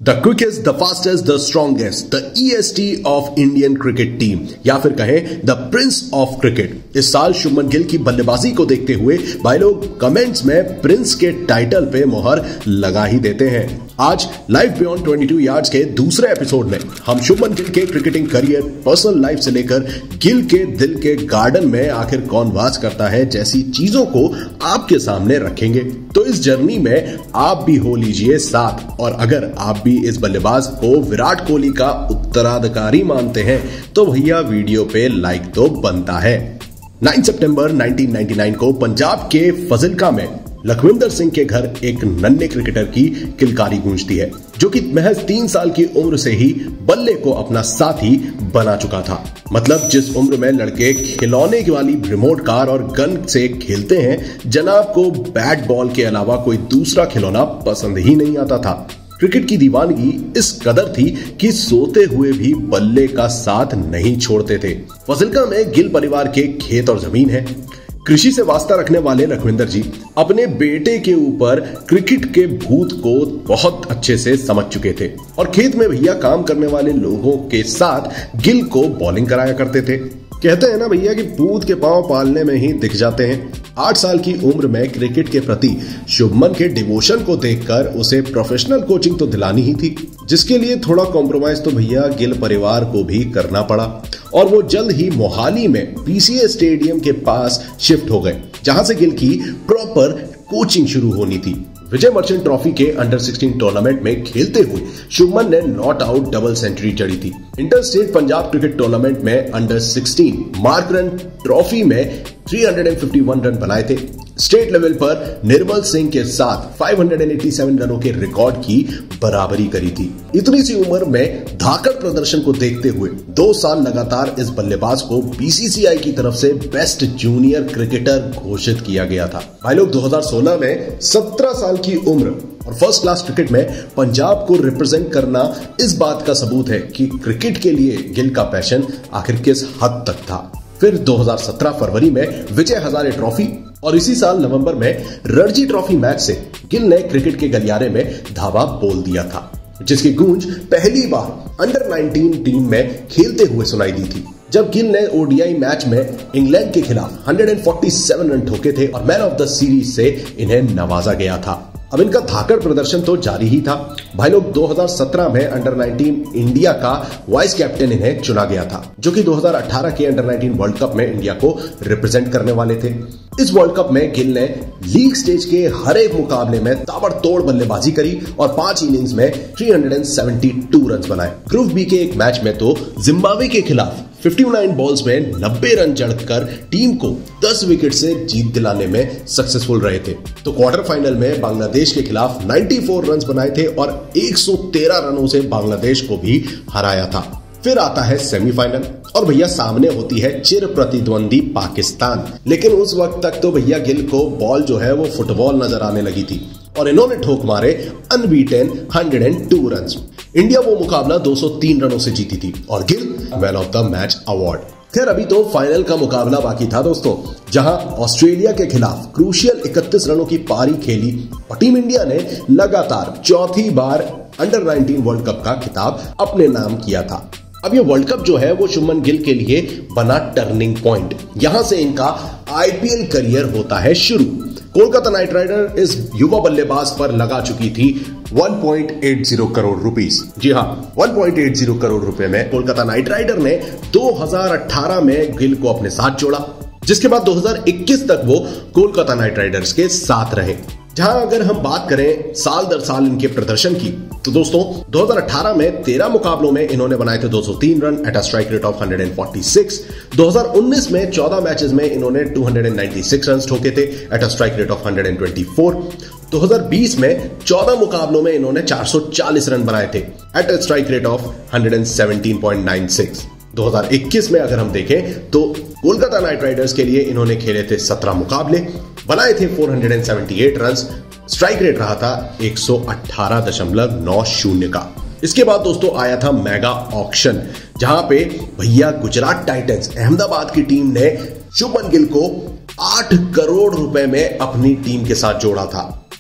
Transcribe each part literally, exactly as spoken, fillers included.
The quickest, the fastest, the strongest, the E S T of Indian cricket team, या फिर कहें the Prince of cricket. इस साल शुभमन गिल की बल्लेबाजी को देखते हुए भाई लोग कमेंट्स में प्रिंस के टाइटल पे मोहर लगा ही देते हैं। आज लाइफ बियॉन्ड बाईस यार्ड्स के दूसरे एपिसोड में हम शुभमन गिल के क्रिकेटिंग करियर, पर्सनल लाइफ से लेकर गिल के दिल के गार्डन में आखिर कौन वास करता है जैसी चीजों को आपके सामने रखेंगे। तो इस जर्नी में आप भी हो लीजिए साथ, और अगर आप भी इस बल्लेबाज को विराट कोहली का उत्तराधिकारी मानते हैं तो भैया वीडियो पे लाइक तो बनता है। नौ सितंबर उन्नीस सौ निन्यानवे को पंजाब के फजिल्का में लखविंदर सिंह के घर एक नन्हे क्रिकेटर की किलकारी गूंजती है, जो कि महज तीन साल की उम्र से ही बल्ले को अपना साथी बना चुका था। मतलब जिस उम्र में लड़के खिलौने वाली रिमोट कार और गन से खेलते हैं, जनाब को बैट बॉल के अलावा कोई दूसरा खिलौना पसंद ही नहीं आता था। क्रिकेट की दीवानगी इस कदर थी कि सोते हुए भी बल्ले का साथ नहीं छोड़ते थे। फजिल्का में गिल परिवार के खेत और जमीन है। कृषि से वास्ता रखने वाले लखविंदर जी अपने बेटे के ऊपर क्रिकेट के भूत को बहुत अच्छे से समझ चुके थे, और खेत में भैया काम करने वाले लोगों के साथ गिल को बॉलिंग कराया करते थे। कहते हैं ना भैया कि भूत के पांव पालने में ही दिख जाते हैं। आठ साल की उम्र में क्रिकेट के प्रति शुभमन के डिवोशन को देखकर उसे प्रोफेशनल कोचिंग तो दिलानी ही थी, जिसके लिए थोड़ा कॉम्प्रोमाइज तो भैया गिल परिवार को भी करना पड़ा, और वो जल्द ही मोहाली में पी सी ए स्टेडियम के पास शिफ्ट हो गए, जहां से गिल की प्रॉपर कोचिंग शुरू होनी थी। विजय मर्चेंट ट्रॉफी के अंडर सोलह टूर्नामेंट में खेलते हुए शुभमन ने नॉट आउट डबल सेंचुरी जड़ी थी। Inter state Punjab cricket tournament में अंडर सोलह मार्करन ट्रॉफी में तीन सौ इक्यावन रन बनाए थे। स्टेट लेवल पर निर्मल सिंह के साथ पाँच सौ सत्तासी रनों के रिकॉर्ड की बराबरी करी थी। इतनी सी उम्र में धाकड़ प्रदर्शन को देखते हुए दो साल लगातार इस बल्लेबाज को बी सी सी आई की तरफ से बेस्ट जूनियर क्रिकेटर घोषित किया गया था। भाई लोग दो हज़ार सोलह में सत्रह साल की उम्र और फर्स्ट क्लास क्रिकेट में पंजाब को रिप्रेजेंट करना इस बात का सबूत है कि क्रिकेट के लिए गिल का पैशन आखिर किस हद तक था। फिर दो हज़ार सत्रह फरवरी में विजय हजारे ट्रॉफी और इसी साल नवंबर में रणजी ट्रॉफी मैच से गिल ने क्रिकेट के गलियारे में धावा बोल दिया था, जिसकी गूंज पहली बार अंडर उन्नीस टीम में खेलते हुए सुनाई दी थी, जब गिल ने ओ डी आई मैच में इंग्लैंड के खिलाफ एक सौ सैंतालीस रन ठोके थे और मैन ऑफ द सीरीज से इन्हें नवाजा गया था। अब इनका धाकड़ प्रदर्शन तो जारी ही था। भाई लोग दो हज़ार सत्रह में अंडर उन्नीस इंडिया का वाइस कैप्टन इन्हें चुना गया था, जो कि दो हज़ार अठारह के अंडर उन्नीस वर्ल्ड कप में इंडिया को रिप्रेजेंट करने वाले थे। इस वर्ल्ड कप में गिल ने लीग स्टेज के हर एक मुकाबले में ताबड़तोड़ बल्लेबाजी करी और पांच इनिंग्स में तीन सौ बहत्तर रन बनाए। ग्रुप बी के एक मैच में तो जिम्बाब्वे के खिलाफ उनसठ बॉल्स में नब्बे रन जड़कर टीम को दस विकेट से जीत दिलाने में सक्सेसफुल रहे थे। तो क्वार्टर फाइनल में बांग्लादेश के खिलाफ चौरानवे रन बनाए थे और एक सौ तेरह रनों से बांग्लादेश को भी हराया था। फिर आता है सेमीफाइनल और भैया सामने होती है चिर प्रतिद्वंदी पाकिस्तान। लेकिन उस वक्त तक तो भैया गिल को बॉल जो है वो फुटबॉल नजर आने लगी थी और इन्होंने ठोक मारे अनबीटेन एक सौ दो रन। इंडिया वो मुकाबला दो सौ तीन रनों से जीती थी और Gill man of the match award. खैर अभी तो फाइनल का मुकाबला बाकी था दोस्तों, जहां ऑस्ट्रेलिया के खिलाफ क्रूशियल इकतीस रनों की पारी खेली और टीम इंडिया ने लगातार चौथी बार अंडर उन्नीस वर्ल्ड कप का खिताब अपने नाम किया था। अब ये वर्ल्ड कप जो है वो शुभमन गिल के लिए बना टर्निंग पॉइंट। यहां से इनका आई पी एल करियर होता है शुरू। कोलकाता नाइट राइडर इस युवा बल्लेबाज पर लगा चुकी थी एक पॉइंट आठ करोड़ रुपीस। जी हां, एक पॉइंट आठ करोड़ रुपए में कोलकाता नाइट राइडर ने दो हज़ार अठारह में गिल को अपने साथ जोड़ा, जिसके बाद दो हज़ार इक्कीस तक वो कोलकाता नाइट राइडर्स के साथ रहे। जहां अगर हम बात करें साल दर साल इनके प्रदर्शन की, तो दोस्तों दो हज़ार अठारह में तेरह मुकाबलों में इन्होंने बनाए थे दो सौ तीन run at a strike rate of एक सौ छियालीस। दो हज़ार उन्नीस में चौदह मैचेस में इन्होंने दो सौ छियानवे रन ठोके थे at a strike rate of एक सौ चौबीस। दो हज़ार बीस में चौदह मुकाबलों में इन्होंने चार सौ चालीस रन बनाए थे at a strike rate of एक सौ सत्रह पॉइंट नौ छह। दो हज़ार इक्कीस में अगर हम देखें तो कोलकाता नाइट राइडर्स के लिए इन्होंने खेले थे सत्रह मुकाबले, बनाए थे चार सौ अठहत्तर रन, स्ट्राइक रेट रहा था एक सौ अठारह दशमलव नौ शून्य का। इसके बाद दोस्तों आया था मेगा ऑक्शन, जहां पे भैया गुजरात टाइटंस अहमदाबाद की टीम ने शुभमन गिल को आठ करोड़ रुपए में अपनी टीम के साथ जोड़ा था।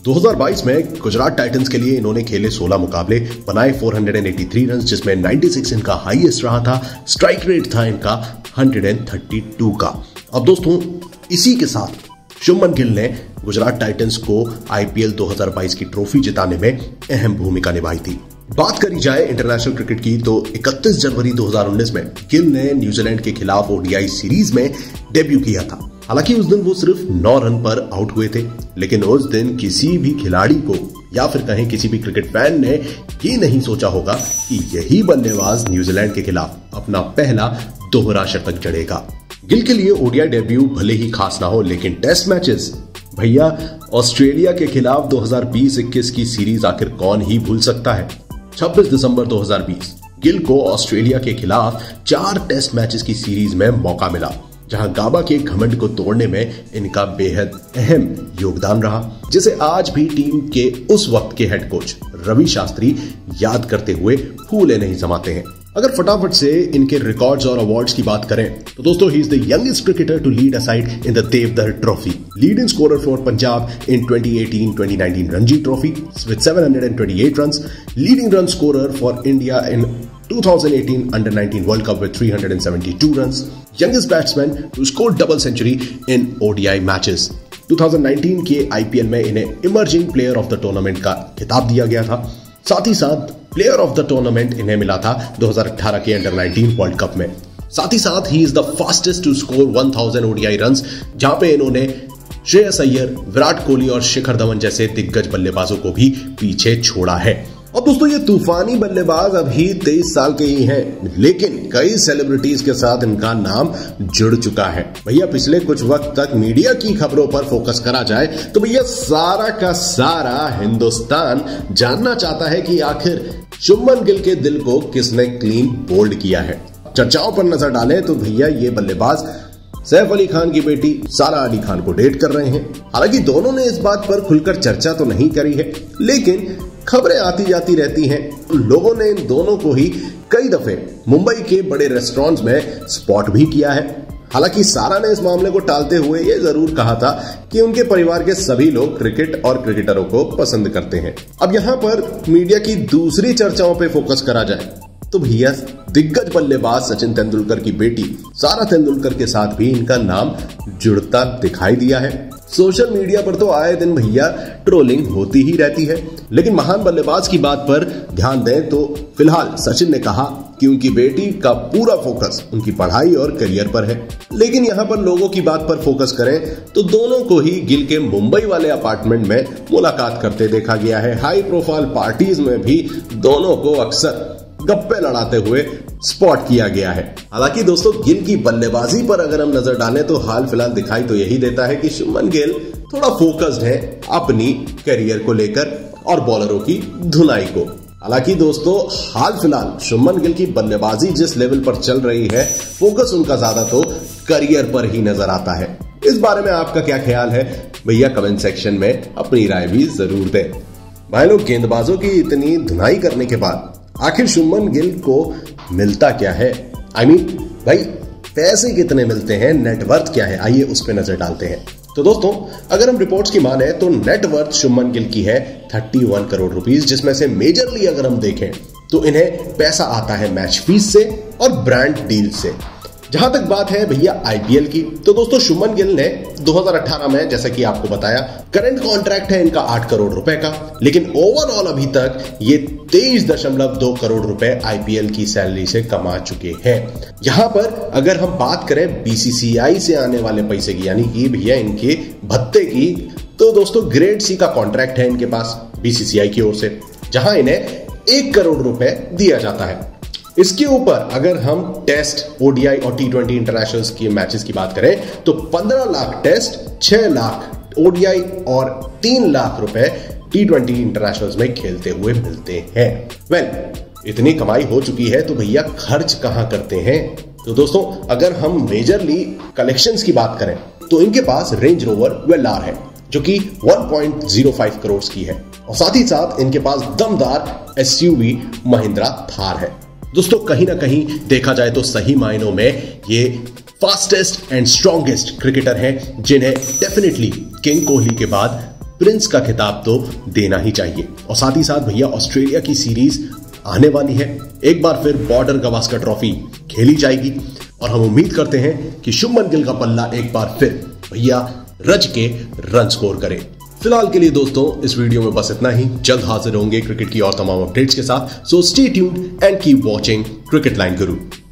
दो हज़ार बाईस में गुजरात टाइटंस के लिए इन्होंने खेले सोलह मुकाबले, बनाए चार सौ तिरासी रन, जिसमें छियानवे इनका हाईएस्ट रहा था। स्ट्राइक रेट था इनका एक सौ बत्तीस का। अब दोस्तों इसी के साथ शुभमन गिल ने गुजरात टाइटंस को आईपीएल दो हज़ार बाईस की ट्रॉफी जिताने में अहम भूमिका निभाई थी। बात करी जाए इंटरनेशनल क्रिकेट की तो इकतीस जनवरी दो हज़ार उन्नीस में गिल ने न्यूजीलैंड के खिलाफ ओडीआई सीरीज में डेब्यू किया था। हालांकि उस दिन वो सिर्फ नौ रन पर आउट हुए थे, लेकिन उस दिन किसी भी खिलाड़ी को या फिर कहें किसी भी क्रिकेट फैन ने ये नहीं सोचा होगा कि यही बल्लेबाज न्यूजीलैंड के खिलाफ अपना पहला दोहरा शतक जड़ेगा। गिल के लिए ओडीआई डेब्यू भले ही खास ना हो, लेकिन टेस्ट मैचेस भैया, ऑस्ट्रेलिया के खिलाफ दो हज़ार बीस इक्कीस की सीरीज आखिर कौन ही भूल सकता है। छब्बीस दिसंबर दो हज़ार बीस गिल को ऑस्ट्रेलिया के खिलाफ चार टेस्ट मैचेस की सीरीज में मौका मिला, जहां गाबा के घमंड को तोड़ने में इनका बेहद अहम योगदान रहा, जिसे आज भी टीम के उस वक्त के हेड कोच रवि शास्त्री याद करते हुए फूले नहीं समाते हैं। अगर फटाफट से इनके रिकॉर्ड्स और अवार्ड्स की बात करें तो दोस्तों he is the youngest cricketer to lead a side in the Deodhar trophy, leading scorer for Punjab in twenty eighteen twenty nineteen Ranji trophy with seven hundred twenty-eight runs, leading run scorer for India in twenty eighteen under nineteen world cup with three hundred seventy-two runs, youngest batsman to score double century in ODI matches. twenty nineteen के IPL में इन्हें emerging player of the tournament का खिताब दिया गया था। साथ ही साथ प्लेयर ऑफ द टूर्नामेंट इन्हें मिला था दो हज़ार अठारह के अंडर नाइनटीन वर्ल्ड कप में। साथ ही साथ ही is the fastest to score one thousand ODI runs, जहां पे इन्होंने श्रेयस अय्यर, विराट कोहली और शिखर धवन जैसे दिग्गज बल्लेबाजों को भी पीछे छोड़ा है। अब दोस्तों ये तूफानी बल्लेबाज अभी तेईस साल के ही हैं, लेकिन कई सेलिब्रिटीज के साथ इनका नाम जुड़ चुका है। भैया पिछले कुछ वक्त तक मीडिया की खबरों पर फोकस करा जाए तो भैया सारा का सारा हिंदुस्तान जानना चाहता है कि आखिर शुभमन गिल के दिल को किसने क्लीन बोल्ड किया है। चर्चाओं पर नजर डालें तो भैया ये बल्लेबाज सैफ अली खान की बेटी सारा अली खान को डेट कर रहे हैं। हालांकि दोनों ने इस बात पर खुलकर चर्चा तो नहीं करी है, लेकिन खबरें आती जाती रहती हैं। लोगों ने इन दोनों को ही कई दफे मुंबई के बड़े रेस्टोरेंट्स में स्पॉट भी किया है। हालांकि सारा ने इस मामले को टालते हुए ये जरूर कहा था कि उनके परिवार के सभी लोग क्रिकेट और क्रिकेटरों को पसंद करते हैं। अब यहाँ पर मीडिया की दूसरी चर्चाओं पे फोकस करा जाए तो भैया दिग्गज बल्लेबाज सचिन तेंदुलकर की बेटी सारा तेंदुलकर के साथ भी इनका नाम जुड़ता दिखाई दिया है। सोशल मीडिया पर तो आए दिन भैया ट्रोलिंग होती ही रहती है, लेकिन महान बल्लेबाज की बात पर ध्यान दें तो फिलहाल सचिन ने कहा कि उनकी बेटी का पूरा फोकस उनकी पढ़ाई और करियर पर है। लेकिन यहाँ पर लोगों की बात पर फोकस करें तो दोनों को ही गिल के मुंबई वाले अपार्टमेंट में मुलाकात करते देखा गया है। हाई प्रोफाइल पार्टीज में भी दोनों को अक्सर गप्पे लड़ाते हुए स्पॉट किया गया है। हालांकि दोस्तों गिल की बल्लेबाजी पर अगर हम नजर डालें तो हाल फिलहाल दिखाई तो यही देता है कि शुभमन गिल थोड़ा फोकस्ड है अपनी करियर को लेकर और बॉलरों की धुनाई को। हालांकि दोस्तों हाल फिलहाल शुभमन गिल की बल्लेबाजी जिस लेवल पर चल रही है, फोकस उनका ज्यादा तो करियर पर ही नजर आता है। इस बारे में आपका क्या ख्याल है भैया, कमेंट सेक्शन में अपनी राय भी जरूर दें। भाई लोग, गेंदबाजों की इतनी धुनाई करने के बाद आखिर शुभमन गिल को मिलता क्या है? आई I मीन mean, भाई पैसे कितने मिलते हैं, नेटवर्थ क्या है, आइए उस पर नजर डालते हैं। तो दोस्तों अगर हम रिपोर्ट्स की माने तो नेटवर्थ शुभमन गिल की है इकतीस करोड़ रुपीस, जिसमें से मेजरली अगर हम देखें तो इन्हें पैसा आता है मैच फीस से और ब्रांड डील से। जहां तक बात है भैया आईपीएल की, तो दोस्तों शुभमन गिल ने दो हज़ार अठारह में, जैसा कि आपको बताया, करंट कॉन्ट्रैक्ट है इनका आठ करोड़ रुपए का, लेकिन ओवरऑल अभी तक ये तेईस दशमलव दो करोड़ रुपए आईपीएल की सैलरी से कमा चुके हैं। यहां पर अगर हम बात करें बीसीसीआई से आने वाले पैसे की, यानी कि भैया इनके भत्ते की, तो दोस्तों ग्रेड सी का कॉन्ट्रैक्ट है इनके पास बीसीसीआई की ओर से, जहां इन्हें एक करोड़ रुपए दिया जाता है। इसके ऊपर अगर हम टेस्ट, ओडीआई और टी ट्वेंटी इंटरनेशनल की मैचेस की बात करें तो पंद्रह लाख टेस्ट, छह लाख ओडीआई और तीन लाख रुपए टी ट्वेंटी इंटरनेशनल में खेलते हुए मिलते हैं। वेल well, इतनी कमाई हो चुकी है तो भैया खर्च कहां करते हैं? तो दोस्तों अगर हम मेजरली कलेक्शंस की बात करें तो इनके पास रेंज रोवर वेलार है जो कि एक पॉइंट शून्य पाँच करोड़ की है, और साथ ही साथ इनके पास दमदार एसयूवी महिंद्रा थार है। दोस्तों कहीं ना कहीं देखा जाए तो सही मायनों में ये फास्टेस्ट एंड स्ट्रॉन्गेस्ट क्रिकेटर हैं, जिन्हें डेफिनेटली किंग कोहली के बाद प्रिंस का खिताब तो देना ही चाहिए। और साथ ही साथ भैया ऑस्ट्रेलिया की सीरीज आने वाली है, एक बार फिर बॉर्डर गवास्कर ट्रॉफी खेली जाएगी और हम उम्मीद करते हैं कि शुभमन गिल का पल्ला एक बार फिर भैया रज के रन स्कोर करे। फिलहाल के लिए दोस्तों इस वीडियो में बस इतना ही। जल्द हाजिर होंगे क्रिकेट की और तमाम अपडेट्स के साथ। So stay tuned and keep watching cricket line Guru.